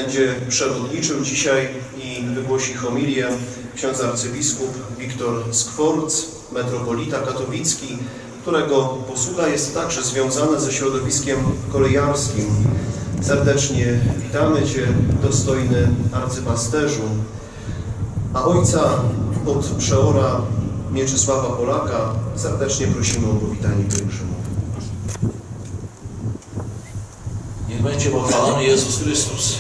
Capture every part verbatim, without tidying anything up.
będzie przewodniczył dzisiaj i wygłosi homilię ksiądz arcybiskup Wiktor Skworc, metropolita katowicki, którego posługa jest także związana ze środowiskiem kolejarskim. Serdecznie witamy Cię, dostojny arcypasterzu, a ojca od przeora Mieczysława Polaka serdecznie prosimy o powitanie pielgrzymów. Niech będzie pochwalony Jezus Chrystus.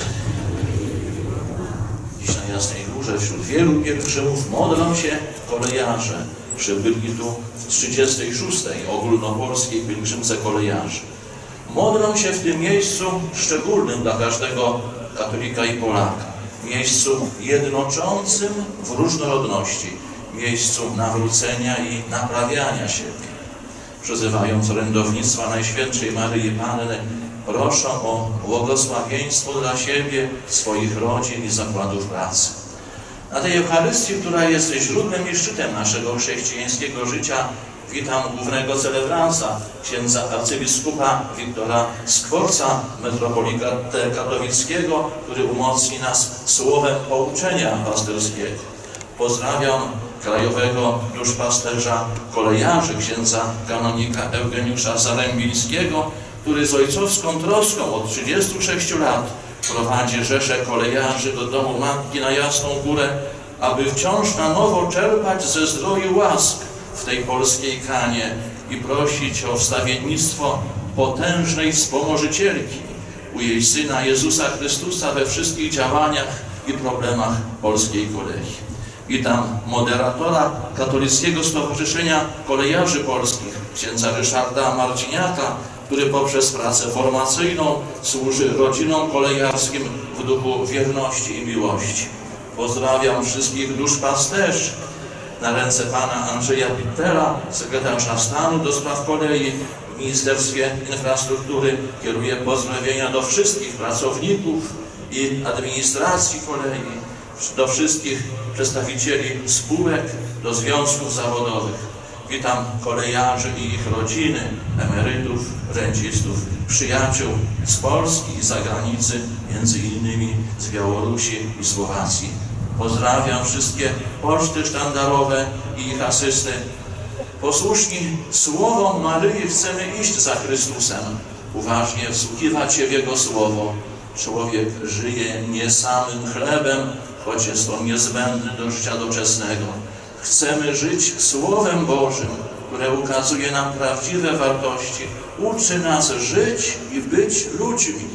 Dziś na Jasnej Górze wśród wielu pielgrzymów modlą się kolejarze. Przybyli tu w trzydziestej szóstej ogólnopolskiej pielgrzymce kolejarzy. Modlą się w tym miejscu szczególnym dla każdego katolika i Polaka. Miejscu jednoczącym w różnorodności. Miejscu nawrócenia i naprawiania siebie. Przyzywając orędownictwa Najświętszej Maryi Panny, proszą o błogosławieństwo dla siebie, swoich rodzin i zakładów pracy. Na tej Eucharystii, która jest źródłem i szczytem naszego chrześcijańskiego życia, witam głównego celebransa, księdza arcybiskupa Wiktora Skworca, metropolita katowickiego, który umocni nas słowem pouczenia pasterskiego. Pozdrawiam krajowego duszpasterza kolejarzy, księdza kanonika Eugeniusza Zarębińskiego, który z ojcowską troską od trzydziestu sześciu lat prowadzi rzeszę kolejarzy do domu Matki na Jasną Górę, aby wciąż na nowo czerpać ze zdroju łask w tej polskiej kanie i prosić o wstawiennictwo potężnej wspomożycielki u jej Syna Jezusa Chrystusa we wszystkich działaniach i problemach polskiej kolei. Witam moderatora Katolickiego Stowarzyszenia Kolejarzy Polskich, księdza Ryszarda Marciniaka, który poprzez pracę formacyjną służy rodzinom kolejarskim w duchu wierności i miłości. Pozdrawiam wszystkich duszpasterzy. Na ręce pana Andrzeja Pittera, sekretarza stanu do spraw kolei w Ministerstwie Infrastruktury, kieruję pozdrowienia do wszystkich pracowników i administracji kolei, do wszystkich przedstawicieli spółek, do związków zawodowych. Witam kolejarzy i ich rodziny, emerytów, rencistów, przyjaciół z Polski i zagranicy, między innymi z Białorusi i Słowacji. Pozdrawiam wszystkie poczty sztandarowe i ich asysty. Posłuszni słowom Maryi chcemy iść za Chrystusem, uważnie wsłuchiwać się w Jego słowo. Człowiek żyje nie samym chlebem, choć jest on niezbędny do życia doczesnego. Chcemy żyć Słowem Bożym, które ukazuje nam prawdziwe wartości, uczy nas żyć i być ludźmi.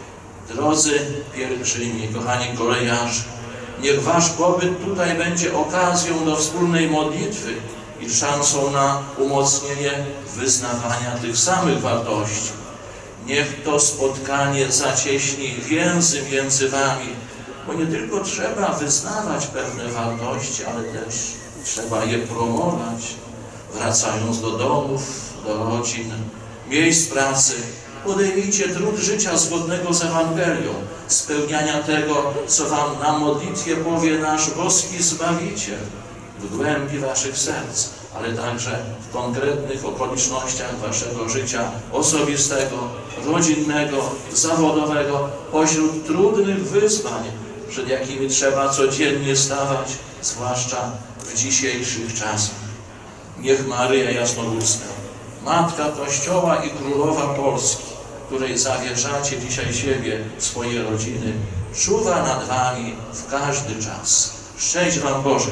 Drodzy pielgrzymi, kochani kolejarze, niech wasz pobyt tutaj będzie okazją do wspólnej modlitwy i szansą na umocnienie wyznawania tych samych wartości. Niech to spotkanie zacieśni więzy między wami, bo nie tylko trzeba wyznawać pewne wartości, ale też trzeba je promować, wracając do domów, do rodzin, miejsc pracy. Podejmijcie trud życia zgodnego z Ewangelią, spełniania tego, co wam na modlitwie powie nasz boski Zbawiciel w głębi waszych serc, ale także w konkretnych okolicznościach waszego życia osobistego, rodzinnego, zawodowego, pośród trudnych wyzwań, przed jakimi trzeba codziennie stawać, zwłaszcza w dzisiejszych czasach. Niech Maryja Jasnogórska, Matka Kościoła i Królowa Polski, której zawierzacie dzisiaj siebie, swoje rodziny, czuwa nad wami w każdy czas. Szczęść wam Boże!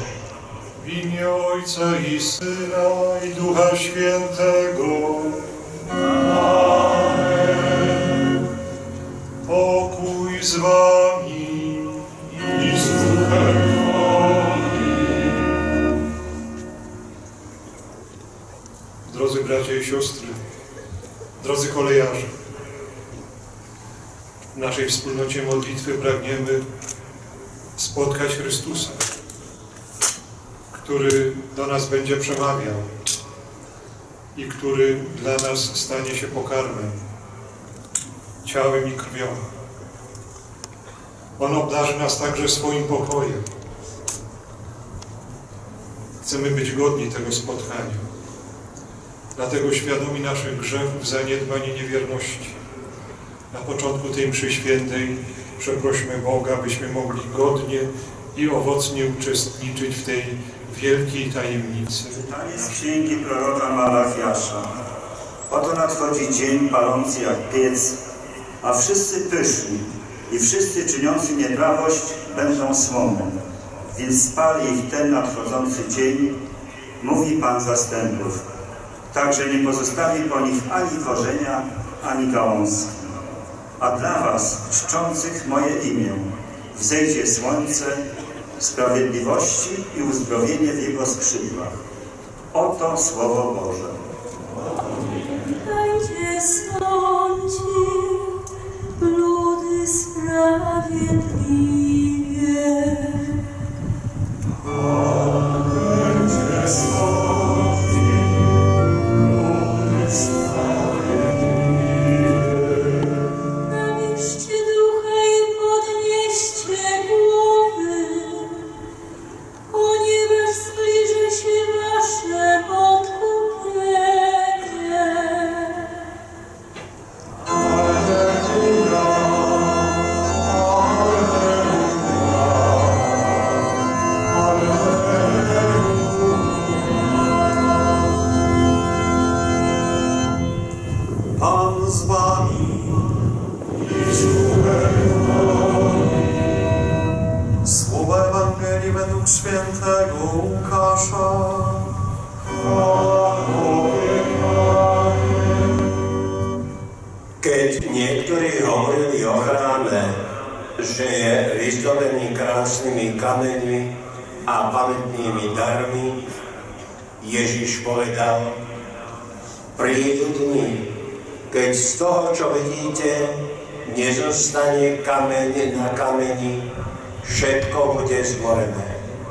W imię Ojca i Syna i Ducha Świętego. Amen. Pokój z wami i z duchem moim. Drodzy bracia i siostry, drodzy kolejarze, w naszej wspólnocie modlitwy pragniemy spotkać Chrystusa, który do nas będzie przemawiał i który dla nas stanie się pokarmem, ciałem i krwią. On obdarzy nas także swoim pokojem. Chcemy być godni tego spotkania. Dlatego świadomi naszych grzechów, zaniedbań i niewierności, na początku tej mszy świętej Przeprośmy Boga, byśmy mogli godnie i owocnie uczestniczyć w tej wielkiej tajemnicy. Czytanie z księgi proroka Malachiasza. Oto nadchodzi dzień palący jak piec, a wszyscy pyszni i wszyscy czyniący nieprawość będą słomem. Więc spali ich ten nadchodzący dzień, mówi Pan zastępów. Także nie pozostawi po nich ani korzenia, ani gałązki. A dla was, czczących moje imię, wzejdzie słońce sprawiedliwości i uzdrowienie w jego skrzydłach. Oto Słowo Boże. Będzie sądził ludy sprawiedliwie. Będzie sądził ludy sprawiedliwie. Nawierzcie ducha i podnieście głowy, ponieważ zbliży się wasze odkupienie. Pan z wami. Słowa Ewangelii według świętego Łukasza. Keď niektorí hovorili o chráme, že je vyzdobený krásnymi kameňmi a pamätnými darmi, Ježiš povedal: prídu dni, keď z toho, čo vidíte, nezostane kameň na kameni, všetko bude zmorené.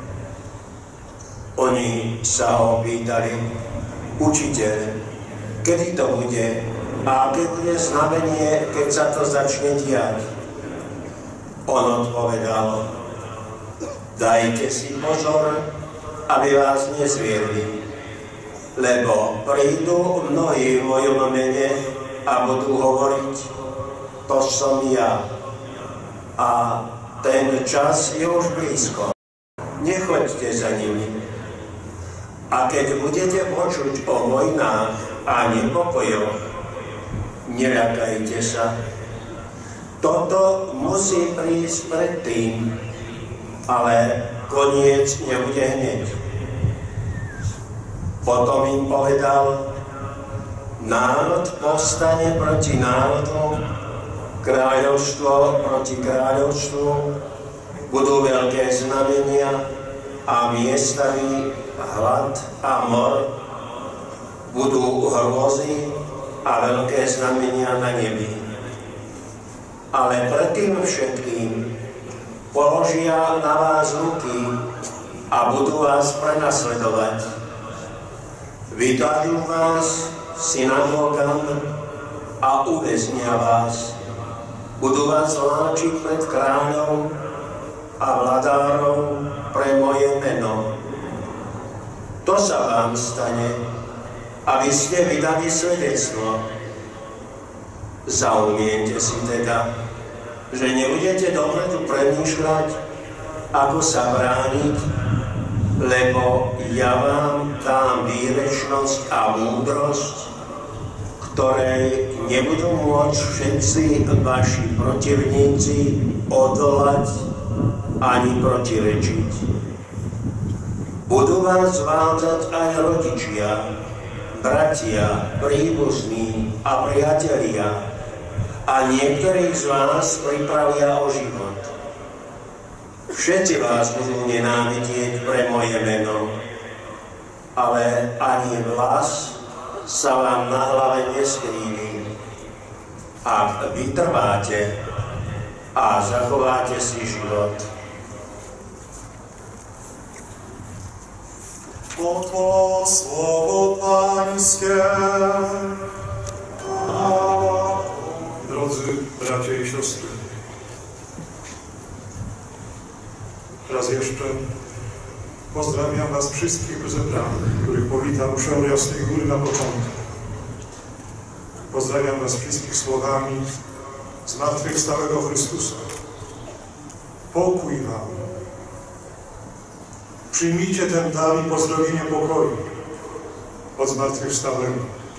Oni sa ho pýtali: učiteľ, kedy to bude? A aké bude znamenie, keď sa to začne diať? On odpovedal: dajte si pozor, aby vás nezviedli, lebo prídu mnohí v mojom mene a budú hovoriť: to som ja. A ten čas je už blízko. Nechoďte za nimi. A keď budete počuť o vojnách a nepokojoch, neľakajte sa. Toto musí prísť predtým, ale koniec nebude hneď. Potom im povedal: národ povstane proti národu, kráľovstvo proti kráľovstvu, budú veľké znamenia a miestami hlad a mor, budú hrôzy a veľké znamenia na nebi. Ale predtým všetkým položia na vás ruky a budú vás prenasledovať. Vydajú vás synagógam a uväznia vás. Budú vás vláčiť pred kráľov a vladárov pre moje meno. To sa vám stane, aby ste vydali svedectvo. Zaumiente si teda, že nebudete dopredu premýšľať, ako sa brániť, lebo ja vám dám výrečnosť a múdrosť, ktorej nebudú môcť všetci vaši protivníci odolať ani protirečiť. Budú vás zvádzať aj rodičia, bratia, príbuzní a priatelia, a niektorí z vás pripravia o život. Všetci vás budú nenávidieť pre moje meno, ale ani vlas sa vám na hlave neskrívi. Ak vytrváte a zachováte si život. Oto Słowo Pańskie. Drodzy bracia i siostry, raz jeszcze pozdrawiam was wszystkich zebranych, których powitam mszę Jasnej Góry na początku. Pozdrawiam was wszystkich słowami zmartwychwstałego Chrystusa, Pokój wam. Przyjmijcie ten dar i pozdrowienie pokoju od zmartwychwstałego.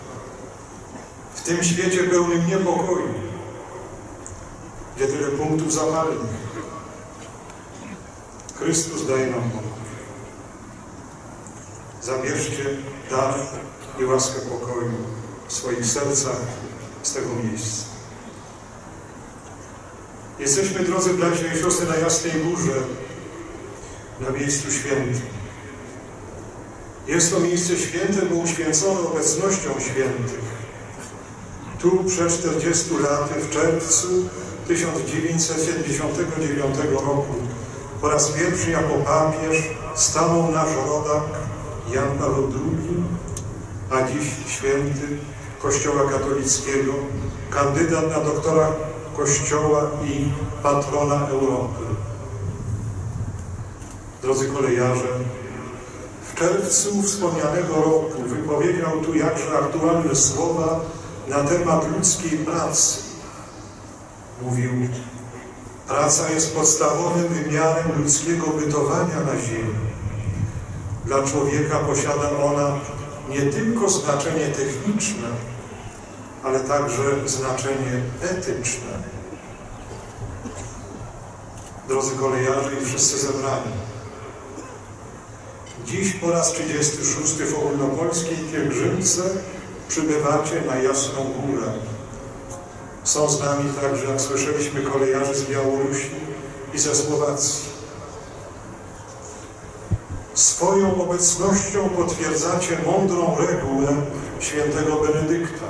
W tym świecie pełnym niepokoju, gdzie tyle punktów zapalnych, Chrystus daje nam pokój. Zabierzcie dar i łaskę pokoju w swoich sercach z tego miejsca. Jesteśmy, drodzy bracia i siostry, na Jasnej Górze, na miejscu świętym. Jest to miejsce święte, bo uświęcone obecnością świętych. Tu przed czterdziestu laty, w czerwcu tysiąc dziewięćset siedemdziesiątego dziewiątego roku, po raz pierwszy jako papież stanął nasz rodak Jan Paweł drugi, a dziś święty Kościoła katolickiego, kandydat na doktora Kościoła i patrona Europy. Drodzy kolejarze, w czerwcu wspomnianego roku wypowiedział tu jakże aktualne słowa na temat ludzkiej pracy. Mówił: praca jest podstawowym wymiarem ludzkiego bytowania na ziemi. Dla człowieka posiada ona nie tylko znaczenie techniczne, ale także znaczenie etyczne. Drodzy kolejarze i wszyscy zebrani, dziś po raz trzydziesty szósty w ogólnopolskiej pielgrzymce przybywacie na Jasną Górę. Są z nami także, jak słyszeliśmy, kolejarze z Białorusi i ze Słowacji. Swoją obecnością potwierdzacie mądrą regułę świętego Benedykta.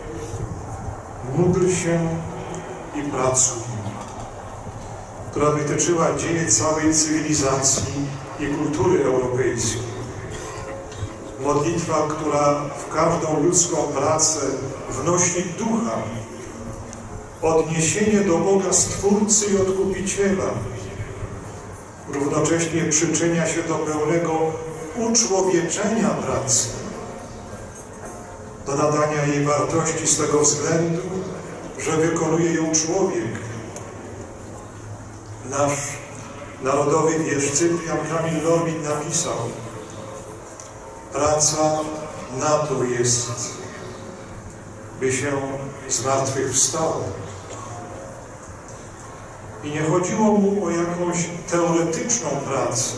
Módl się i pracuj, która wytyczyła dzieje całej cywilizacji i kultury europejskiej. Modlitwa, która w każdą ludzką pracę wnosi ducha, odniesienie do Boga Stwórcy i Odkupiciela, równocześnie przyczynia się do pełnego uczłowieczenia pracy, do nadania jej wartości z tego względu, że wykonuje ją człowiek. Nasz narodowy wiersz Cyprian Kamil Norwid napisał: praca na to jest, by się zmartwychwstało. I nie chodziło mu o jakąś teoretyczną pracę,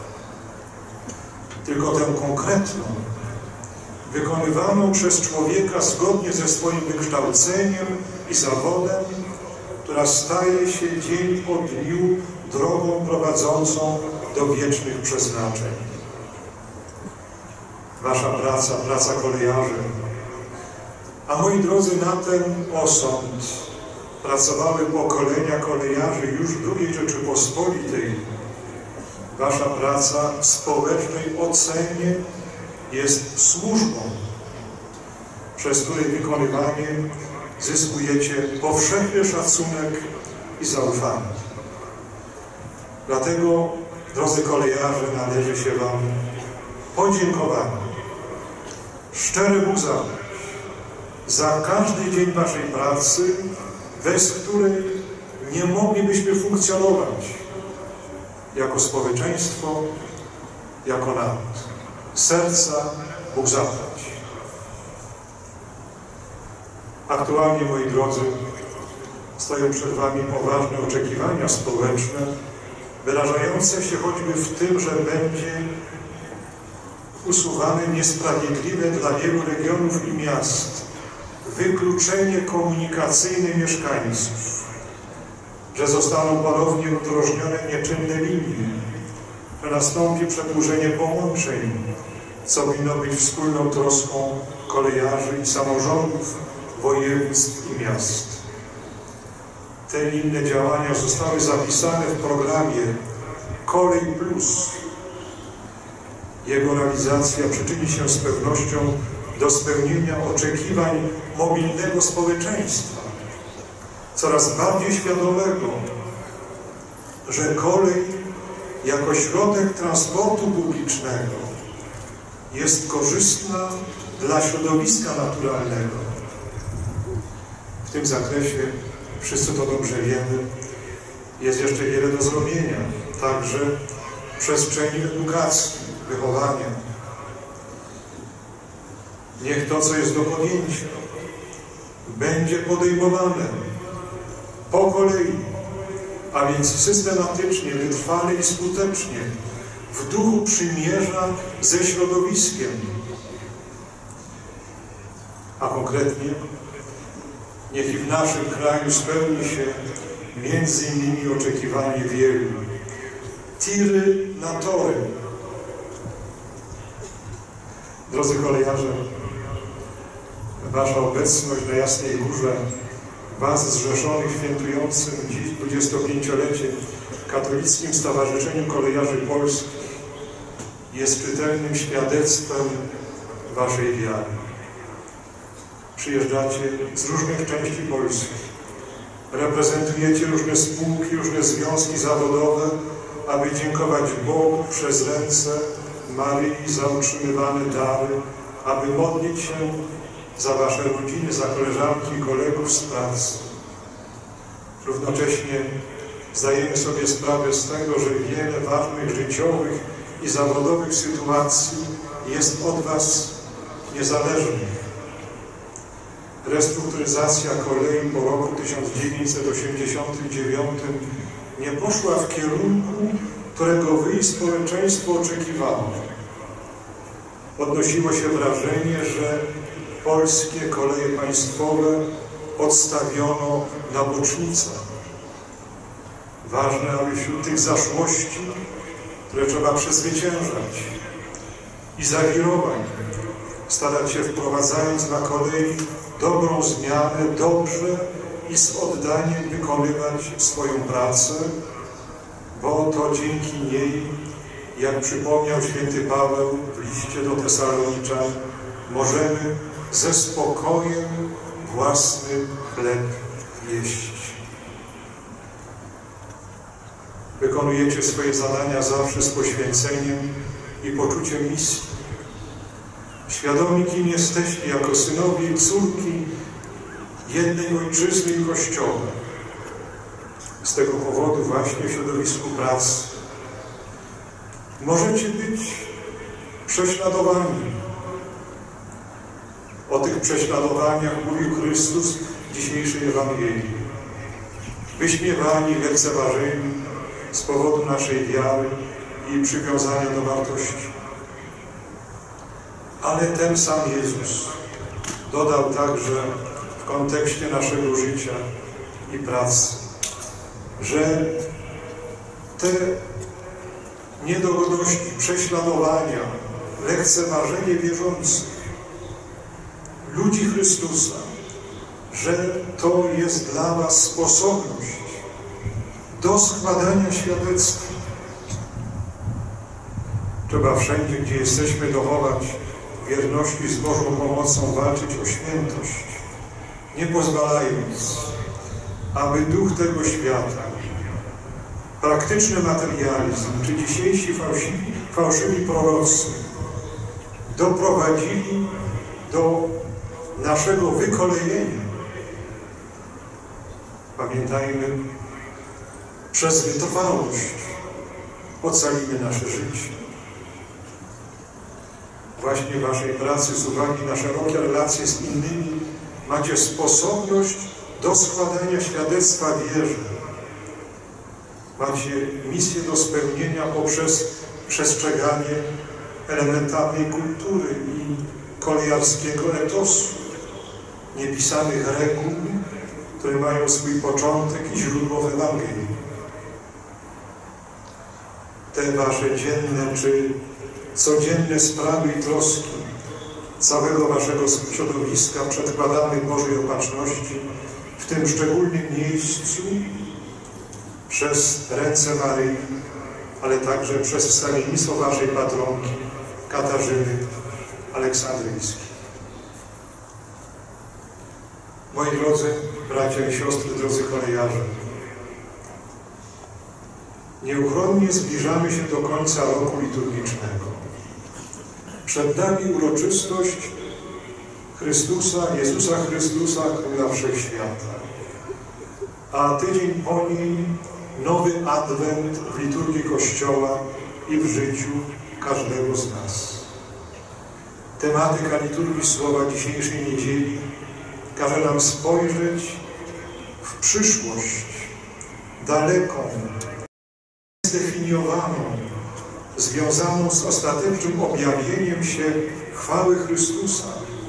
tylko tę konkretną, wykonywaną przez człowieka zgodnie ze swoim wykształceniem i zawodem, która staje się dzień po dniu drogą prowadzącą do wiecznych przeznaczeń. Wasza praca, praca kolejarzy, a moi drodzy, na ten osąd pracowały pokolenia kolejarzy już w drugiej Rzeczypospolitej. Wasza praca w społecznej ocenie jest służbą, przez której wykonywanie zyskujecie powszechny szacunek i zaufanie. Dlatego, drodzy kolejarze, należy się wam podziękowanie, szczere mu zadość za każdy dzień waszej pracy, bez której nie moglibyśmy funkcjonować jako społeczeństwo, jako naród. Serca Bóg zapłać. Aktualnie, moi drodzy, stoją przed wami poważne oczekiwania społeczne, wyrażające się choćby w tym, że będzie usuwane niesprawiedliwe dla wielu regionów i miast wykluczenie komunikacyjne mieszkańców, że zostaną ponownie udrożnione nieczynne linie, że nastąpi przedłużenie połączeń, co powinno być wspólną troską kolejarzy i samorządów, województw i miast. Te i inne działania zostały zapisane w programie Kolej Plus. Jego realizacja przyczyni się z pewnością do spełnienia oczekiwań mobilnego społeczeństwa, coraz bardziej świadomego, że kolej jako środek transportu publicznego jest korzystna dla środowiska naturalnego. W tym zakresie, wszyscy to dobrze wiemy, Jest jeszcze wiele do zrobienia, także w przestrzeni edukacji, wychowania. Niech to, co jest do podjęcia, będzie podejmowane po kolei, a więc systematycznie, wytrwale i skutecznie, w duchu przymierza ze środowiskiem. A konkretnie, niech i w naszym kraju spełni się między innymi oczekiwanie wielu. Tiry na tory. Drodzy kolejarze, wasza obecność na Jasnej Górze, was zrzeszonych świętującym dziś dwudziestopięciolecie w Katolickim Stowarzyszeniu Kolejarzy Polskich jest czytelnym świadectwem waszej wiary. Przyjeżdżacie z różnych części Polski, reprezentujecie różne spółki, różne związki zawodowe, aby dziękować Bogu przez ręce Maryi za utrzymywane dary, aby modlić się za wasze rodziny, za koleżanki i kolegów z pracy. Równocześnie zdajemy sobie sprawę z tego, że wiele ważnych życiowych i zawodowych sytuacji jest od was niezależnych. Restrukturyzacja kolei po roku tysiąc dziewięćset osiemdziesiątym dziewiątym nie poszła w kierunku, którego wy i społeczeństwo oczekiwało. Odnosiło się wrażenie, że polskie koleje państwowe odstawiono na bocznicę. Ważne, aby wśród tych zaszłości, które trzeba przezwyciężać i zawirowań, starać się, wprowadzając na kolei dobrą zmianę, dobrze i z oddaniem wykonywać swoją pracę, bo to dzięki niej, jak przypomniał święty Paweł w liście do Tesaloniczan, możemy ze spokojem własny chleb jeść. Wykonujecie swoje zadania zawsze z poświęceniem i poczuciem misji. Świadomi, kim jesteście jako synowie i córki jednej ojczyzny i Kościoła. Z tego powodu właśnie w środowisku pracy możecie być prześladowani. O tych prześladowaniach mówił Chrystus w dzisiejszej Ewangelii. Wyśmiewani, lekceważeni z powodu naszej wiary i przywiązania do wartości. Ale ten sam Jezus dodał także w kontekście naszego życia i pracy, że te niedogodności, prześladowania, lekceważenie wierzących, ludzi Chrystusa, że to jest dla was sposobność do składania świadectwa. Trzeba wszędzie, gdzie jesteśmy, dochować wierności, z Bożą pomocą walczyć o świętość, nie pozwalając, aby duch tego świata, praktyczny materializm, czy dzisiejsi fałszywi, fałszywi prorocy doprowadzili do naszego wykolejenia. Pamiętajmy, przez wytrwałość ocalimy nasze życie. Właśnie w waszej pracy, z uwagi na szerokie relacje z innymi, macie sposobność do składania świadectwa wierze. Macie misję do spełnienia poprzez przestrzeganie elementarnej kultury i kolejarskiego etosu, niepisanych reguł, które mają swój początek i źródło w Ewangelii. Te wasze dzienne czy codzienne sprawy i troski całego waszego środowiska przedkładamy Bożej Opatrzności w tym szczególnym miejscu przez ręce Maryi, ale także przez wstawiennictwo waszej patronki Katarzyny Aleksandryjskiej. Moi drodzy bracia i siostry, drodzy kolejarze, nieuchronnie zbliżamy się do końca roku liturgicznego. Przed nami uroczystość Chrystusa, Jezusa Chrystusa, Króla Wszechświata. A tydzień po niej nowy adwent w liturgii Kościoła i w życiu każdego z nas. Tematyka liturgii słowa dzisiejszej niedzieli każe nam spojrzeć w przyszłość, daleką, zdefiniowaną, związaną z ostatecznym objawieniem się chwały Chrystusa.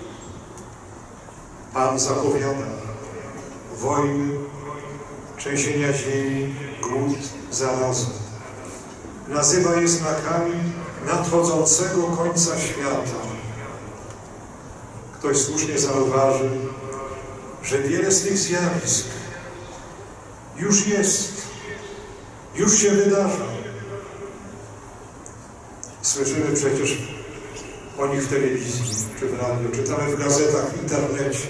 Pan zapowiada wojny, trzęsienia ziemi, głód, zarazę. Nazywa je znakami nadchodzącego końca świata. Ktoś słusznie zauważy, że wiele z tych zjawisk już jest, już się wydarza. Słyszymy przecież o nich w telewizji czy w radiu, czytamy w gazetach, w internecie.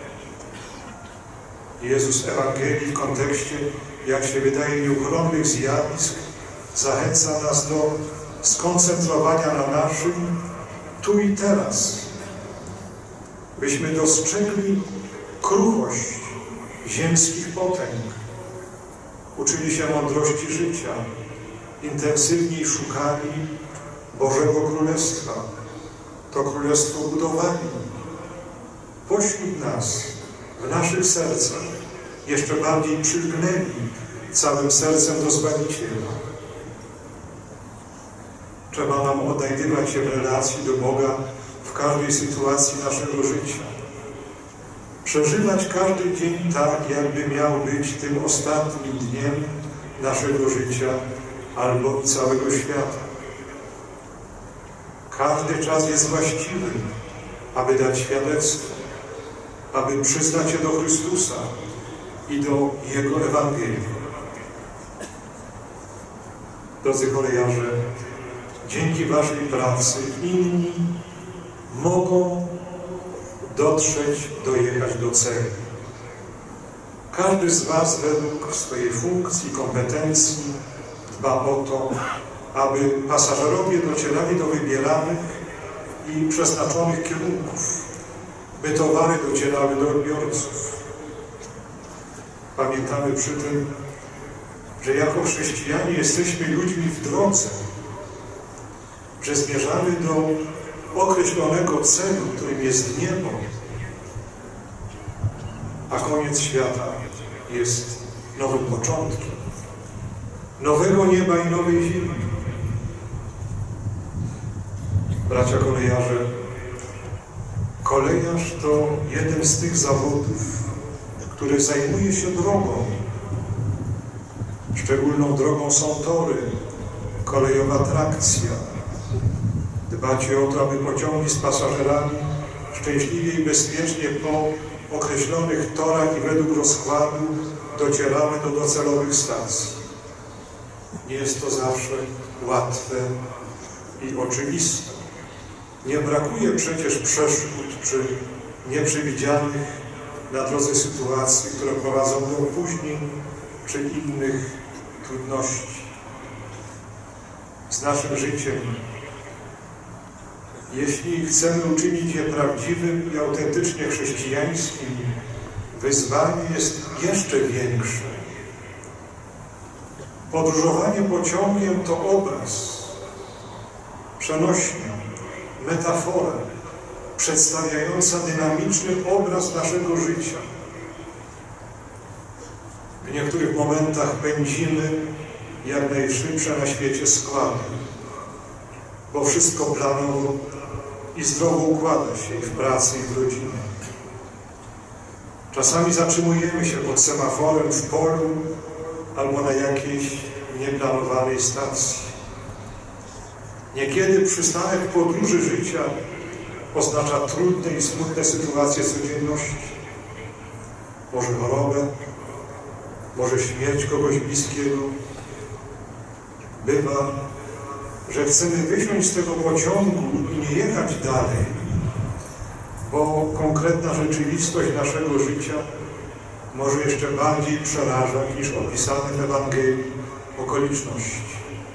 Jezus Ewangelii w kontekście, jak się wydaje, nieuchronnych zjawisk zachęca nas do skoncentrowania na naszym tu i teraz, byśmy dostrzegli kruchość ziemskich potęg, uczyli się mądrości życia, intensywniej szukali Bożego Królestwa. To Królestwo budowali pośród nas, w naszych sercach, jeszcze bardziej przylgnęli całym sercem do Zbawiciela. Trzeba nam odnajdywać się w relacji do Boga w każdej sytuacji naszego życia. Przeżywać każdy dzień tak, jakby miał być tym ostatnim dniem naszego życia albo i całego świata. Każdy czas jest właściwy, aby dać świadectwo, aby przyznać się do Chrystusa i do Jego Ewangelii. Drodzy kolejarze, dzięki waszej pracy inni mogą dotrzeć, dojechać do celu. Każdy z was według swojej funkcji, kompetencji dba o to, aby pasażerowie docierali do wybieranych i przeznaczonych kierunków, by towary docierały do odbiorców. Pamiętamy przy tym, że jako chrześcijanie jesteśmy ludźmi w drodze, że zmierzamy do określonego celu, którym jest niebo, a koniec świata jest nowym początkiem, nowego nieba i nowej ziemi. Bracia kolejarze, kolejarz to jeden z tych zawodów, który zajmuje się drogą. Szczególną drogą są tory, kolejowa trakcja. Dbacie o to, aby pociągi z pasażerami szczęśliwie i bezpiecznie po określonych torach i według rozkładu docierały do docelowych stacji. Nie jest to zawsze łatwe i oczywiste. Nie brakuje przecież przeszkód czy nieprzewidzianych na drodze sytuacji, które prowadzą do opóźnień czy innych trudności. Z naszym życiem, jeśli chcemy uczynić je prawdziwym i autentycznie chrześcijańskim, wyzwanie jest jeszcze większe. Podróżowanie pociągiem to obraz, przenośnia, metafora, przedstawiająca dynamiczny obraz naszego życia. W niektórych momentach pędzimy jak najszybsze na świecie składy, bo wszystko planowo i zdrowo układa się i w pracy, i w rodzinie. Czasami zatrzymujemy się pod semaforem w polu albo na jakiejś nieplanowanej stacji. Niekiedy przystanek w podróży życia oznacza trudne i smutne sytuacje codzienności. Może chorobę, może śmierć kogoś bliskiego. Bywa, że chcemy wysiąść z tego pociągu i nie jechać dalej, bo konkretna rzeczywistość naszego życia może jeszcze bardziej przerażać niż opisane w Ewangelii okoliczności.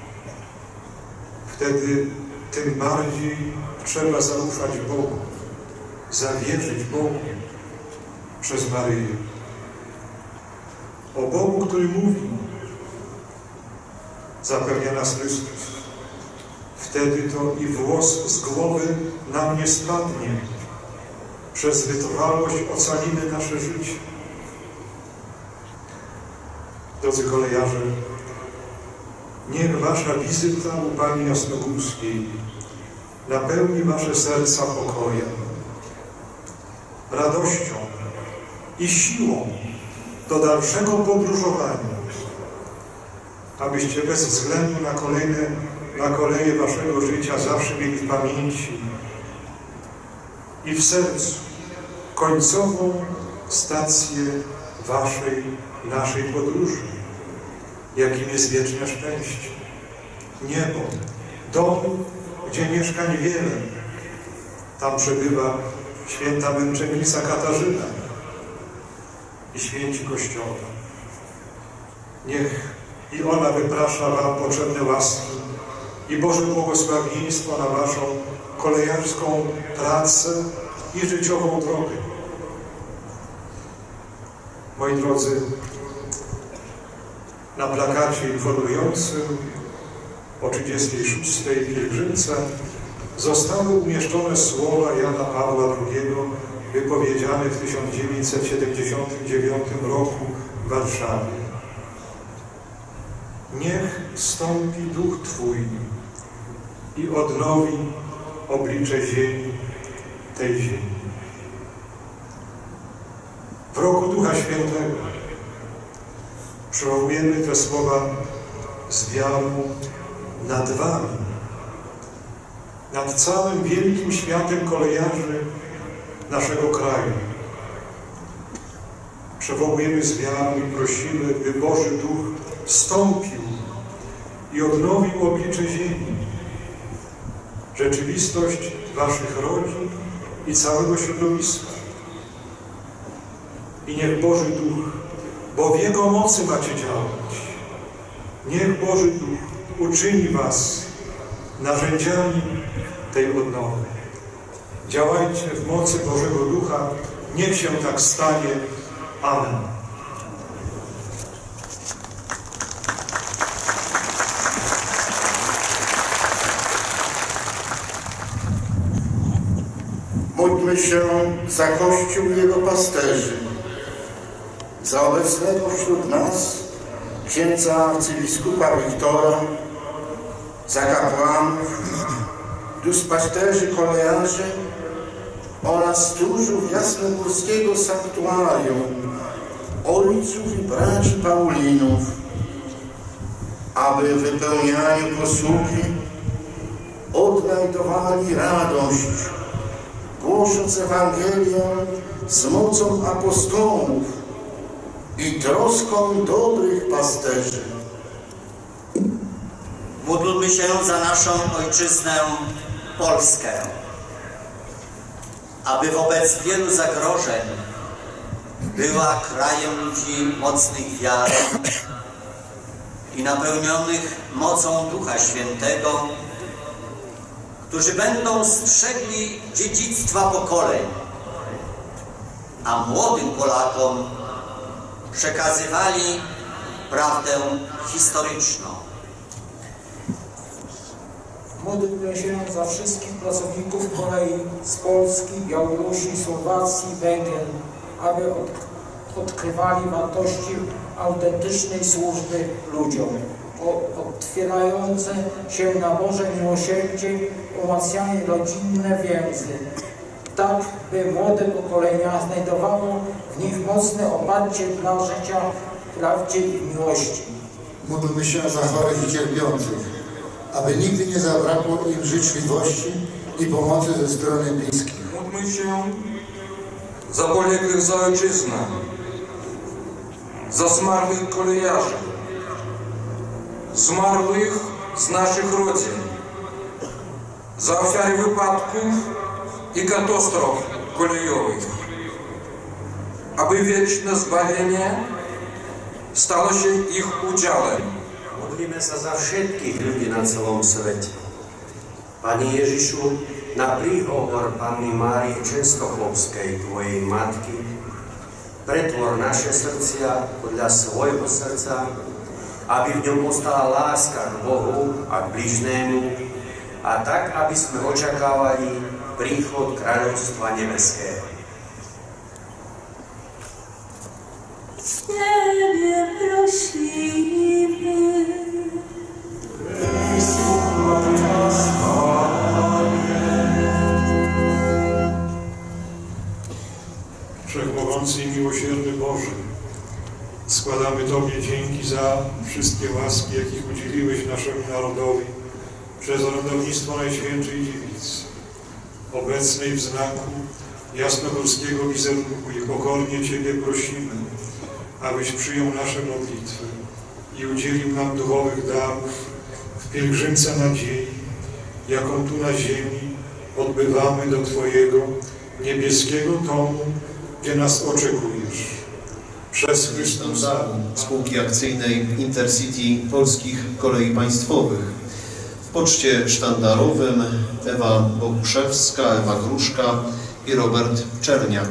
Wtedy tym bardziej trzeba zaufać Bogu, zawierzyć Bogu przez Maryję. O Bogu, który mówi: zapewnia nas Chrystus. Wtedy to i włos z głowy nam nie spadnie. Przez wytrwałość ocalimy nasze życie. Drodzy kolejarze, niech wasza wizyta u Pani Jasnogórskiej napełni wasze serca pokojem, radością i siłą do dalszego podróżowania, abyście bez względu na kolejne, na koleje waszego życia zawsze mieli w pamięci i w sercu końcową stację waszej, naszej podróży, jakim jest wieczne szczęście. Niebo, dom, gdzie mieszkań wiele. Tam przebywa święta męczennica Katarzyna i święci Kościoła. Niech i ona wyprasza wam potrzebne łaski i Boże błogosławieństwo na waszą kolejarską pracę i życiową drogę. Moi drodzy, na plakacie informującym o trzydziestej szóstej pielgrzymce zostały umieszczone słowa Jana Pawła drugiego wypowiedziane w tysiąc dziewięćset siedemdziesiątym dziewiątym roku w Warszawie. Niech stąpi duch Twój i odnowi oblicze ziemi, tej ziemi. W roku Ducha Świętego przywołujemy te słowa z wiarą nad wami, nad całym wielkim światem kolejarzy naszego kraju. Przywołujemy z wiarą i prosimy, by Boży Duch stąpił i odnowił oblicze ziemi, rzeczywistość waszych rodzin i całego środowiska. I niech Boży Duch, bo w Jego mocy macie działać, niech Boży Duch uczyni was narzędziami tej odnowy. Działajcie w mocy Bożego Ducha, niech się tak stanie. Amen. Módlmy się za Kościół i jego pasterzy, za obecnego wśród nas księdza arcybiskupa Wiktora, za kapłanów, duszpasterzy kolejarzy oraz stróżów jasnogórskiego sanktuarium, ojców i braci Paulinów, aby w wypełnianiu posługi odnajdowali radość, głosząc Ewangelię z mocą apostołów i troską dobrych pasterzy. Módlmy się za naszą ojczyznę Polskę, aby wobec wielu zagrożeń była krajem ludzi mocnych wiar i napełnionych mocą Ducha Świętego, którzy będą strzegli dziedzictwa pokoleń, a młodym Polakom przekazywali prawdę historyczną. Módlmy się za wszystkich pracowników kolei z Polski, Białorusi, Słowacji, Węgier, aby od, odkrywali wartości autentycznej służby ludziom, o, otwierające się na Boże miłosierdzie, umacnianie rodzinne więzy, tak by młode pokolenia znajdowało w nich mocne oparcie dla życia w prawdzie i miłości. Módlmy się za chorych i cierpiących, aby nigdy nie zabrakło im życzliwości i pomocy ze strony bliskich. Módlmy się za poległych za ojczyznę, za zmarłych kolejarzy, zmarłych z naszych rodzin, za ofiary wypadków i katastrof kolejowych, aby wieczne zbawienie stało się ich udziałem. Modlíme sa za všetkých ľudí na celom svete. Pane Ježišu, na príhovor Panny Márie Częstochowskej, Tvojej Matky, pretvor naše srdcia podľa svojho srdca aby v ňom ostala láska k Bohu a k bližnému, a tak, aby sme očakávali príchod kráľovstva nebeského. Ciebie prosimy. Wszechmogący i miłosierny Boże, składamy Tobie dzięki za wszystkie łaski, jakich udzieliłeś naszemu narodowi przez orędownictwo Najświętszej Dziewicy, obecnej w znaku jasnogórskiego wizerunku, i pokornie Ciebie prosimy, abyś przyjął nasze modlitwy i udzielił nam duchowych darów w pielgrzymce nadziei, jaką tu na ziemi odbywamy do Twojego niebieskiego domu, gdzie nas oczekujesz. Przez Chrystusa. Spółki akcyjnej Intercity Polskich Kolei Państwowych. W poczcie sztandarowym Ewa Boguszewska, Ewa Gruszka i Robert Czerniak.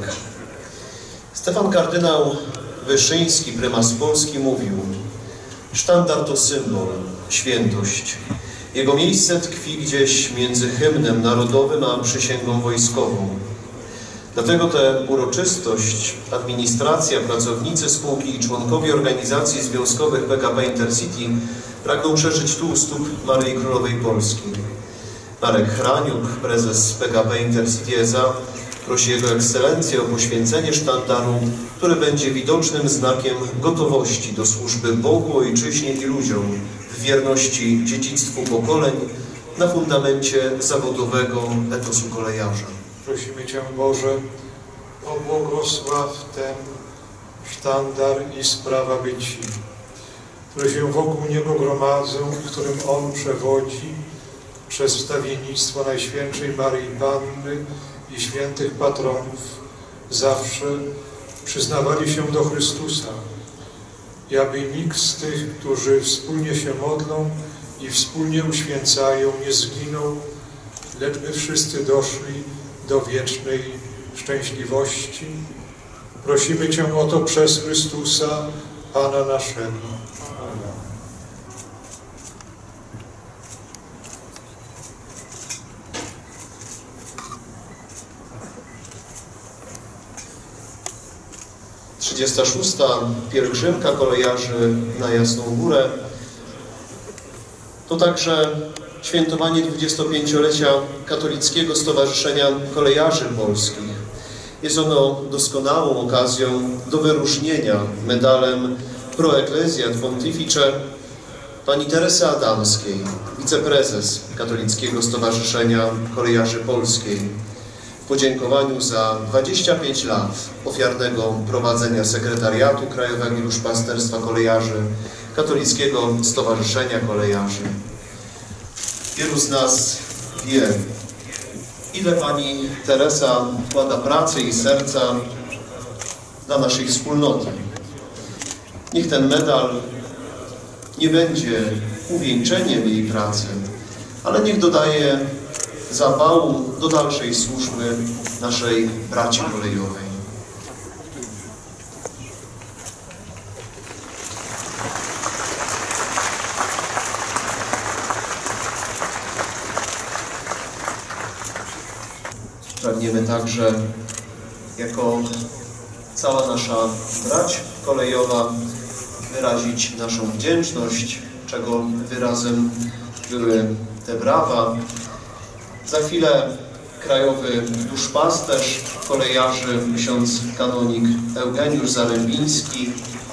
Stefan kardynał Wyszyński, prymas Polski, mówił: sztandar to symbol, świętość. Jego miejsce tkwi gdzieś między hymnem narodowym a przysięgą wojskową. Dlatego tę uroczystość administracja, pracownicy spółki i członkowie organizacji związkowych P K P Intercity pragną przeżyć tu u stóp Maryi Królowej Polski. Marek Hraniuk, prezes P K P Intercity S A, prosi Jego Ekscelencję o poświęcenie sztandaru, który będzie widocznym znakiem gotowości do służby Bogu, Ojczyźnie i ludziom, w wierności dziedzictwu pokoleń, na fundamencie zawodowego etosu kolejarza. Prosimy Cię, Boże, o błogosław ten sztandar i sprawa byci, które się wokół niego gromadzą, w którym on przewodzi przez wstawiennictwo Najświętszej Maryi Panny i świętych patronów, zawsze przyznawali się do Chrystusa, i aby nikt z tych, którzy wspólnie się modlą i wspólnie uświęcają, nie zginął, lecz by wszyscy doszli do wiecznej szczęśliwości. Prosimy Cię o to przez Chrystusa, Pana naszego. trzydziesta szósta pielgrzymka kolejarzy na Jasną Górę to także świętowanie dwudziestopięciolecia Katolickiego Stowarzyszenia Kolejarzy Polskich. Jest ono doskonałą okazją do wyróżnienia medalem Pro Ecclesiat Pontifice pani Teresy Adamskiej, wiceprezes Katolickiego Stowarzyszenia Kolejarzy Polskiej, w podziękowaniu za dwadzieścia pięć lat ofiarnego prowadzenia sekretariatu Krajowego i Duszpasterstwa Kolejarzy Katolickiego Stowarzyszenia Kolejarzy. Wielu z nas wie, ile pani Teresa wkłada pracy i serca dla naszej wspólnoty. Niech ten medal nie będzie uwieńczeniem jej pracy, ale niech dodaje zapału do dalszej służby naszej braci kolejowej. Pragniemy także, jako cała nasza brać kolejowa, wyrazić naszą wdzięczność, czego wyrazem były te brawa. Za chwilę krajowy duszpasterz kolejarzy, ksiądz kanonik Eugeniusz Zarębiński,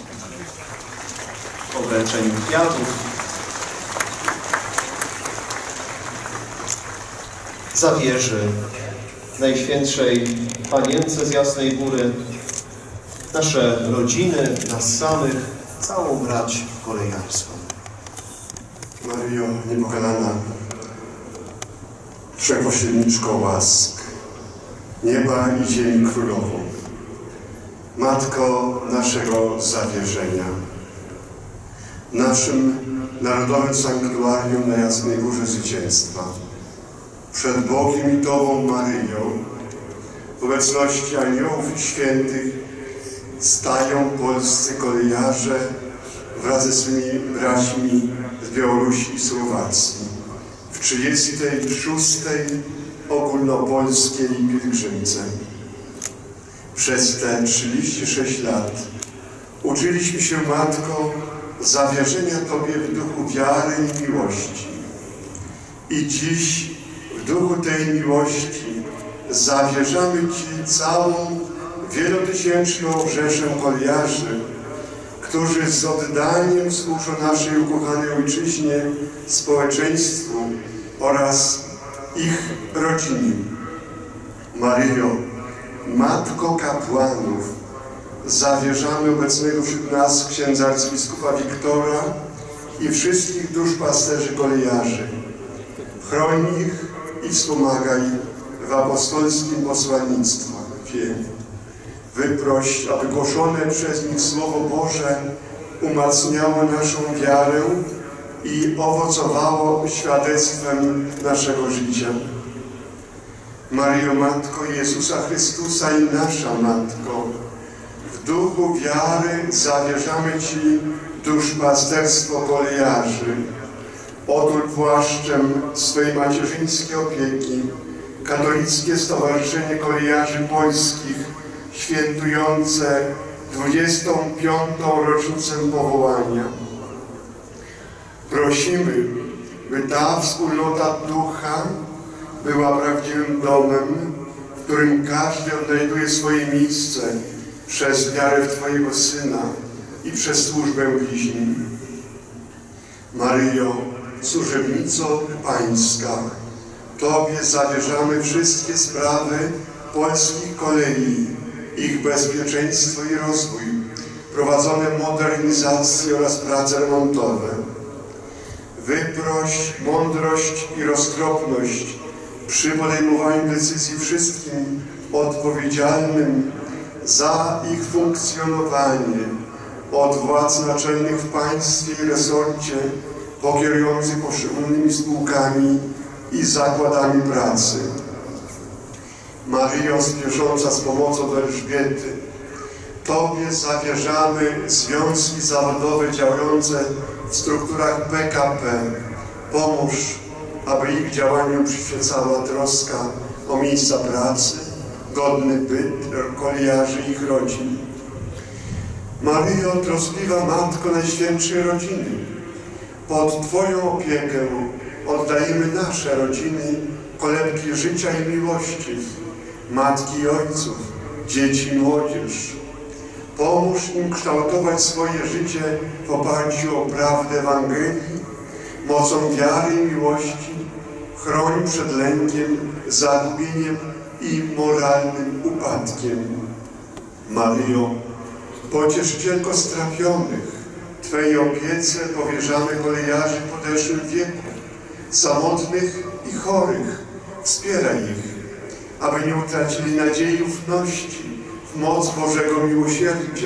po wręczeniu kwiatów zawierzy Najświętszej Panience z Jasnej Góry nasze rodziny, nas samych, całą brać kolejarską. Maryjo niepokalana, Wszechpośredniczko łask, nieba i ziemi królową, Matko naszego zawierzenia, naszym narodowym sanktuarium na Jasnej Górze Zwycięstwa, przed Bogiem i Tobą, Maryją, w obecności aniołów i świętych stają polscy kolejarze wraz ze swymi braćmi z Białorusi i Słowacji w trzydziestej szóstej ogólnopolskiej pielgrzymce. Przez te trzydzieści sześć lat uczyliśmy się, Matko, zawierzenia Tobie w duchu wiary i miłości. I dziś w duchu tej miłości zawierzamy Ci całą wielotysięczną rzeszę kolejarzy, którzy z oddaniem służą naszej ukochanej Ojczyźnie, społeczeństwu oraz ich rodzinie. Maryjo, Matko kapłanów, zawierzamy obecnego wśród nas księdza arcybiskupa Wiktora i wszystkich duszpasterzy kolejarzy. Chroń ich i wspomagaj w apostolskim posłannictwie. Wyproś, aby głoszone przez nich Słowo Boże umacniało naszą wiarę i owocowało świadectwem naszego życia. Maryjo, Matko Jezusa Chrystusa i nasza Matko, w duchu wiary zawierzamy Ci duszpasterstwo kolejarzy. Otul płaszczem swojej macierzyńskiej opieki Katolickie Stowarzyszenie Kolejarzy Polskich świętujące dwudziestą piątą rocznicę powołania. Prosimy, by ta wspólnota ducha była prawdziwym domem, w którym każdy odnajduje swoje miejsce przez wiarę w Twojego Syna i przez służbę bliźnim. Maryjo, służebnico Pańska, Tobie zawierzamy wszystkie sprawy polskich kolei, ich bezpieczeństwo i rozwój, prowadzone modernizacje oraz prace remontowe. Wyproś mądrość i roztropność przy podejmowaniu decyzji wszystkim odpowiedzialnym za ich funkcjonowanie, od władz naczelnych w państwie i resorcie, po kierujących poszczególnymi spółkami i zakładami pracy. Maryjo, spiesząca z pomocą do Elżbiety, Tobie zawierzamy związki zawodowe działające w strukturach P K P. Pomóż, aby ich działaniom przyświecała troska o miejsca pracy, godny byt kolejarzy i ich rodzin. Maryjo, troskliwa Matko Najświętszej Rodziny, pod Twoją opiekę oddajemy nasze rodziny, kolebki życia i miłości, matki i ojców, dzieci i młodzież. Pomóż im kształtować swoje życie w oparciu o prawdę Ewangelii, mocą wiary i miłości. Chroń przed lękiem, zagubieniem i moralnym upadkiem. Maryjo, Pocieszycielko strapionych, Twojej opiece powierzamy kolejarzy w podeszłym wieku, samotnych i chorych. Wspieraj ich, aby nie utracili nadziei i ufności w moc Bożego miłosierdzia.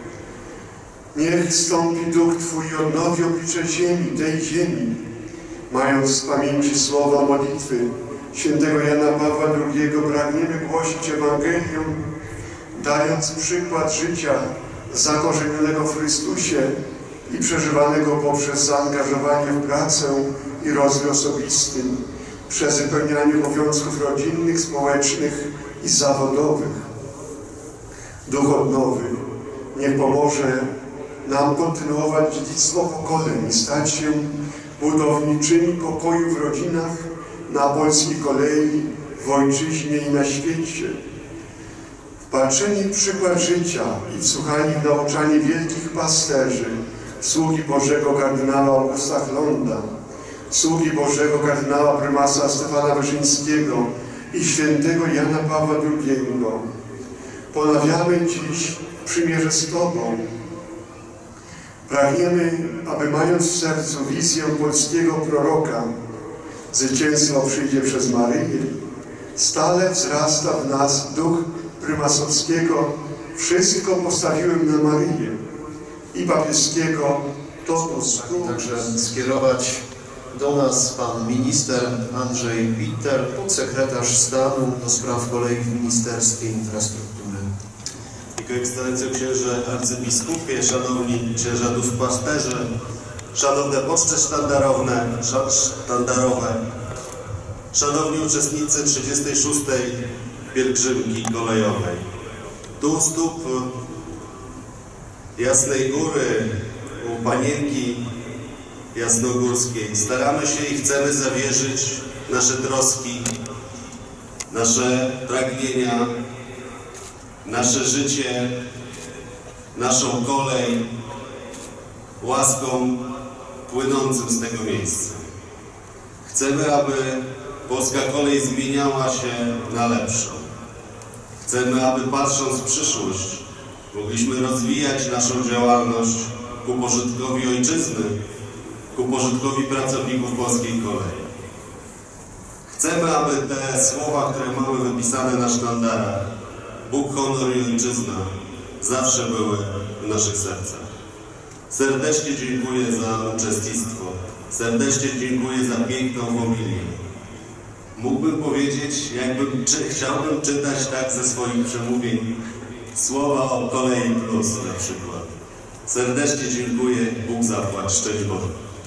Niech stąpi Duch Twój i odnowi oblicze ziemi, tej ziemi, mając w pamięci słowa modlitwy świętego Jana Pawła drugiego, pragniemy głosić Ewangelię, dając przykład życia zakorzenionego w Chrystusie i przeżywanego poprzez zaangażowanie w pracę i rozwój osobisty, przez wypełnianie obowiązków rodzinnych, społecznych i zawodowych. Duch odnowy niech pomoże nam kontynuować dziedzictwo pokoleń i stać się budowniczymi pokoju w rodzinach, na polskiej kolei, w ojczyźnie i na świecie. Wpatrzeni w przykład życia i wsłuchani w nauczanie wielkich pasterzy, sługi Bożego kardynała Augusta Chlonda, sługi Bożego kardynała prymasa Stefana Wyszyńskiego i świętego Jana Pawła drugiego, ponawiamy dziś przymierze z Tobą. Pragniemy, aby mając w sercu wizję polskiego proroka, zwycięstwo przyjdzie przez Maryję, stale wzrasta w nas duch prymasowskiego, wszystko postawiłem na Maryję, i papieskiego Totus. Także skierować do nas pan minister Andrzej Bitter, podsekretarz stanu do spraw kolei w Ministerstwie Infrastruktury. Jego Ekscelencjo Księże Arcybiskupie, Szanowni Księża Duszpasterze, Szanowne Poczty Sztandarowne, sztandarowe, Szanowni uczestnicy trzydziestej szóstej pielgrzymki kolejowej. Tu u stóp Jasnej Góry, u Panienki Jasnogórskiej staramy się i chcemy zawierzyć nasze troski, nasze pragnienia, nasze życie, naszą kolej łaską płynącym z tego miejsca. Chcemy, aby polska kolej zmieniała się na lepszą. Chcemy, aby patrząc w przyszłość mogliśmy rozwijać naszą działalność ku pożytkowi ojczyzny, ku pożytkowi pracowników polskiej kolei. Chcemy, aby te słowa, które mamy wypisane na sztandarach, Bóg, honor i ojczyzna, zawsze były w naszych sercach. Serdecznie dziękuję za uczestnictwo. Serdecznie dziękuję za piękną homilię. Mógłbym powiedzieć, jakbym czy, chciałbym czytać tak ze swoich przemówień słowa o Kolei Plus na przykład. Serdecznie dziękuję. Bóg zapłać. Szczęść Boże.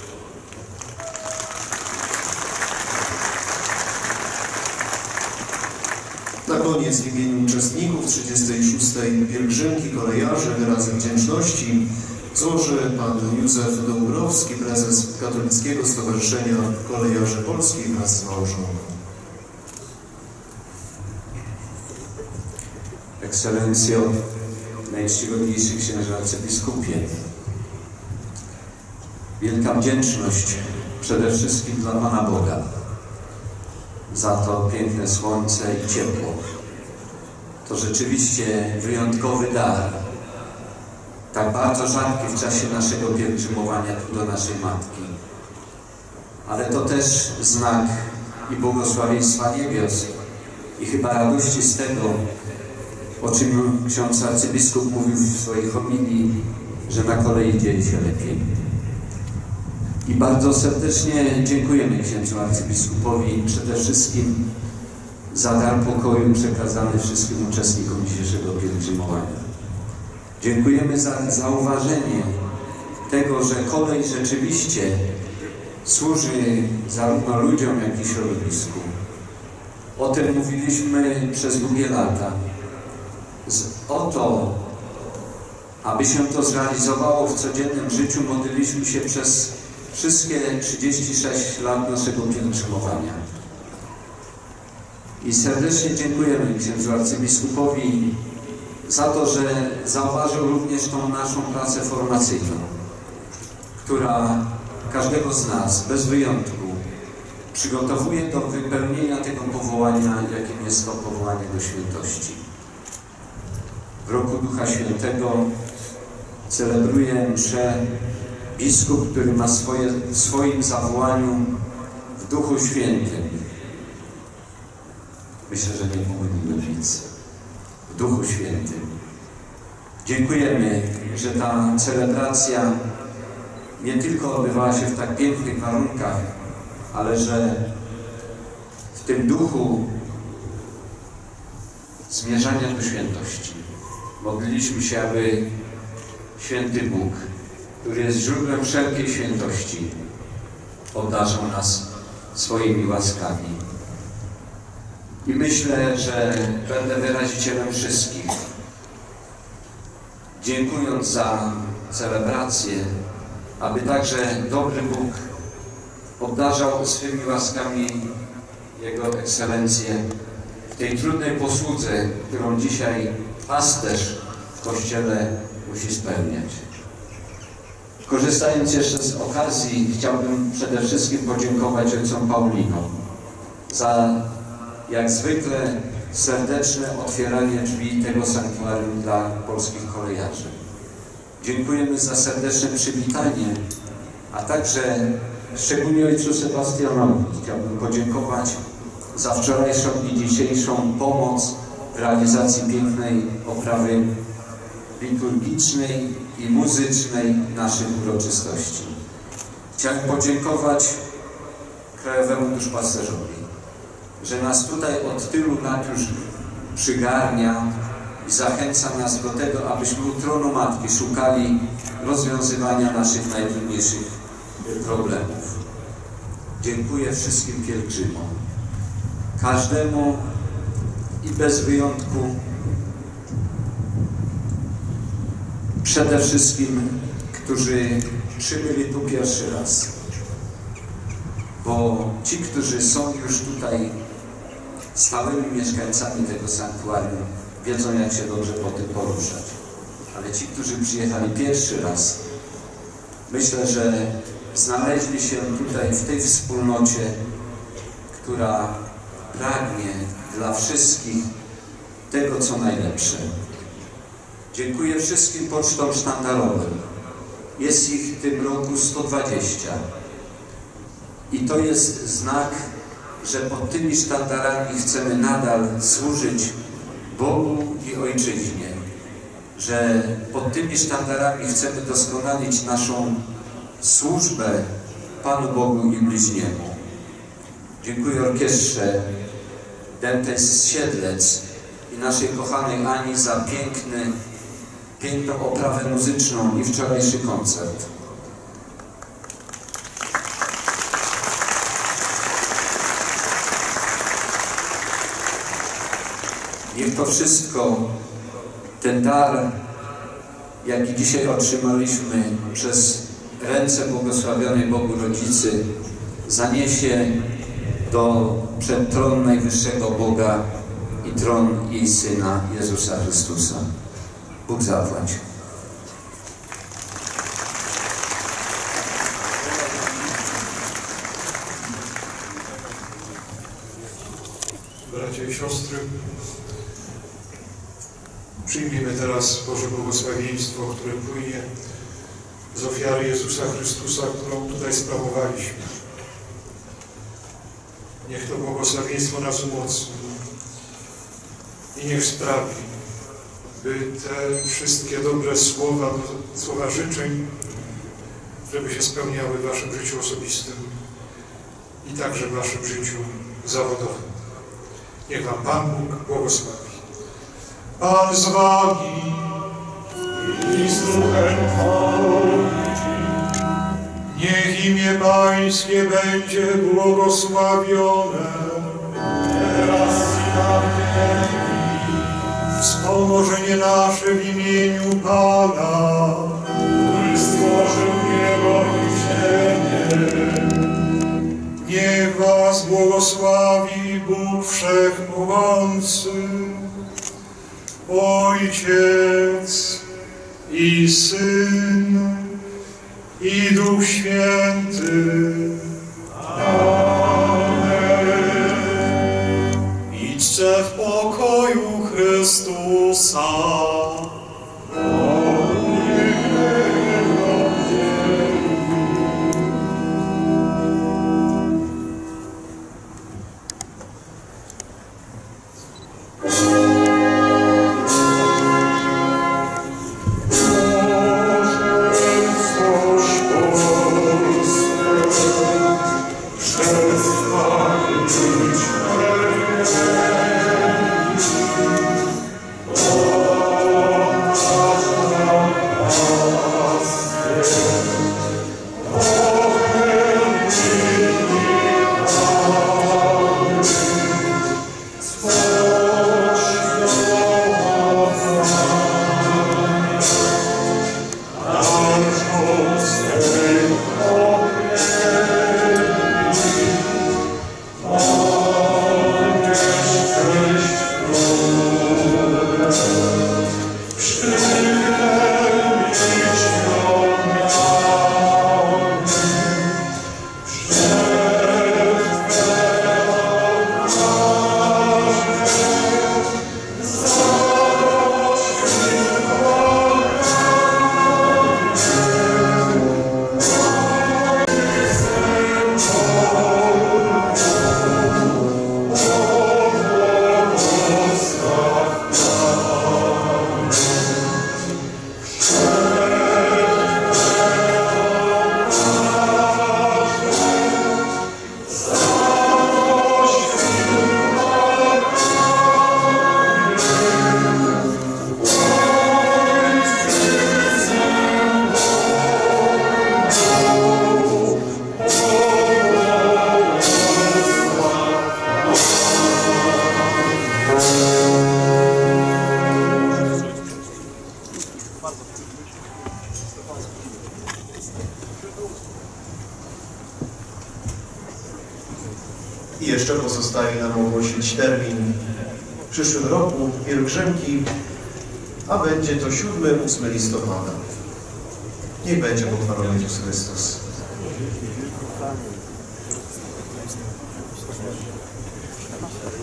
Na koniec w imieniu uczestników trzydziestej szóstej pielgrzymki kolejarzy wyrazy wdzięczności złoży pan Józef Dąbrowski, prezes Katolickiego Stowarzyszenia Kolejarzy Polskich wraz z małżonką. Ekscelencjo, najczcigodniejszy księże arcybiskupie, wielka wdzięczność przede wszystkim dla Pana Boga za to piękne słońce i ciepło. To rzeczywiście wyjątkowy dar, tak bardzo rzadki w czasie naszego pielgrzymowania tu do naszej Matki. Ale to też znak i błogosławieństwa niebios i chyba radości z tego, o czym ksiądz arcybiskup mówił w swojej homilii, że na kolei dzieje się lepiej. I bardzo serdecznie dziękujemy księdzu arcybiskupowi przede wszystkim za dar pokoju przekazany wszystkim uczestnikom dzisiejszego pielgrzymowania. Dziękujemy za zauważenie tego, że kolej rzeczywiście służy zarówno ludziom, jak i środowisku. O tym mówiliśmy przez długie lata. O to, aby się to zrealizowało w codziennym życiu, modliliśmy się przez wszystkie trzydzieści sześć lat naszego pielgrzymowania. I serdecznie dziękujemy księdzu arcybiskupowi za to, że zauważył również tą naszą pracę formacyjną, która każdego z nas, bez wyjątku, przygotowuje do wypełnienia tego powołania, jakim jest to powołanie do świętości. W roku Ducha Świętego celebruje mszę biskup, który ma swoje, w swoim zawołaniu w Duchu Świętym. Myślę, że nie pomylimy nic. W Duchu Świętym. Dziękujemy, że ta celebracja nie tylko odbywała się w tak pięknych warunkach, ale że w tym duchu zmierzania do świętości modliliśmy się, aby święty Bóg, który jest źródłem wszelkiej świętości, obdarzał nas swoimi łaskami. I myślę, że będę wyrazicielem wszystkich, dziękując za celebrację, aby także dobry Bóg obdarzał swymi łaskami Jego Ekscelencję w tej trudnej posłudze, którą dzisiaj pasterz w Kościele musi spełniać. Korzystając jeszcze z okazji, chciałbym przede wszystkim podziękować ojcom Paulinom za jak zwykle serdeczne otwieranie drzwi tego sanktuarium dla polskich kolejarzy. Dziękujemy za serdeczne przywitanie, a także szczególnie ojcu Sebastianowi chciałbym podziękować za wczorajszą i dzisiejszą pomoc w realizacji pięknej oprawy liturgicznej i muzycznej naszych uroczystości. Chciałem podziękować Krajowemu Duszpasterzowi, że nas tutaj od tylu lat już przygarnia i zachęca nas do tego, abyśmy u tronu Matki szukali rozwiązywania naszych najtrudniejszych problemów. Dziękuję wszystkim pielgrzymom, każdemu i bez wyjątku, przede wszystkim, którzy przybyli tu pierwszy raz, bo ci, którzy są już tutaj stałymi mieszkańcami tego sanktuarium, wiedzą, jak się dobrze po tym poruszać. Ale ci, którzy przyjechali pierwszy raz, myślę, że znaleźli się tutaj w tej wspólnocie, która pragnie dla wszystkich tego, co najlepsze. Dziękuję wszystkim pocztom sztandarowym. Jest ich w tym roku sto dwadzieścia. I to jest znak, że pod tymi sztandarami chcemy nadal służyć Bogu i Ojczyźnie. Że pod tymi sztandarami chcemy doskonalić naszą służbę Panu Bogu i bliźniemu. Dziękuję orkiestrze Dętej z Siedlec i naszej kochanej Ani za piękny, piękną oprawę muzyczną i wczorajszy koncert. Niech to wszystko, ten dar, jaki dzisiaj otrzymaliśmy przez ręce błogosławionej Bogu Rodzicy, zaniesie do przed tron najwyższego Boga i tron jej Syna Jezusa Chrystusa. Bóg zapłać. Bracia i siostry, przyjmijmy teraz Boże błogosławieństwo, które płynie z ofiary Jezusa Chrystusa, którą tutaj sprawowaliśmy. Niech to błogosławieństwo nas umocni i niech sprawi, by te wszystkie dobre słowa, słowa życzeń, żeby się spełniały w waszym życiu osobistym i także w waszym życiu zawodowym. Niech wam Pan Bóg błogosławi. Pan z wami i z duchem Twoim. Niech imię Pańskie będzie błogosławione teraz i na wieki. Wspomożenie nasze w imieniu Pana, który stworzył niebo i ziemię. Niech was błogosławi Bóg Wszechmogący, Ojciec i Syn i Duch Święty. Amen. Idźcie w pokoju Chrystusa. Boże, coś Polsce. I jeszcze pozostaje nam ogłosić termin w przyszłym roku pielgrzymki, a będzie to siódmego do ósmego listopada. Niech będzie pochwalony Jezus Chrystus. Thank you.